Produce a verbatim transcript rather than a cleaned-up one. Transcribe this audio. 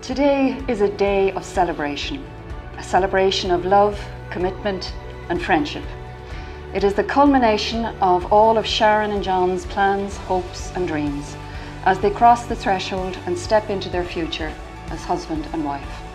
Today is a day of celebration, a celebration of love, commitment and friendship. It is the culmination of all of Sharon and John's plans, hopes and dreams as they cross the threshold and step into their future as husband and wife.